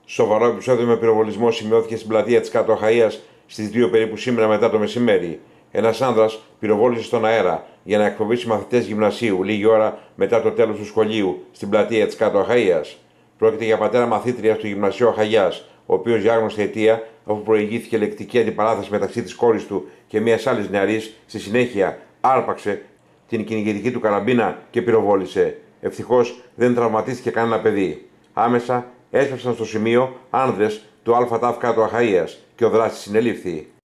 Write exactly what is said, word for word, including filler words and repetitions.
Σοβαρό επεισόδιο με πυροβολισμό σημειώθηκε στην πλατεία της Κάτω Αχαΐας στις δύο περίπου σήμερα μετά το μεσημέρι. Ένας άνδρας πυροβόλησε στον αέρα για να εκφοβήσει μαθητές γυμνασίου λίγη ώρα μετά το τέλος του σχολείου στην πλατεία της Κάτω Αχαΐας. Πρόκειται για πατέρα μαθήτριας του Γυμνασίου Αχαγιάς, ο οποίος για άγνωστη αιτία, αφού προηγήθηκε λεκτική αντιπαράθεση μεταξύ της κόρης του και μιας άλλης νεαρής, στη συνέχεια άρπαξε την κυνηγητική του καραμπίνα και πυροβόλησε. Ευτυχώς δεν τραυματίστηκε κανένα παιδί. Άμεσα έσπευσαν στο σημείο άνδρες του ΑΤΑΦ Κάτω Αχαΐας και ο δράστης συνελήφθη.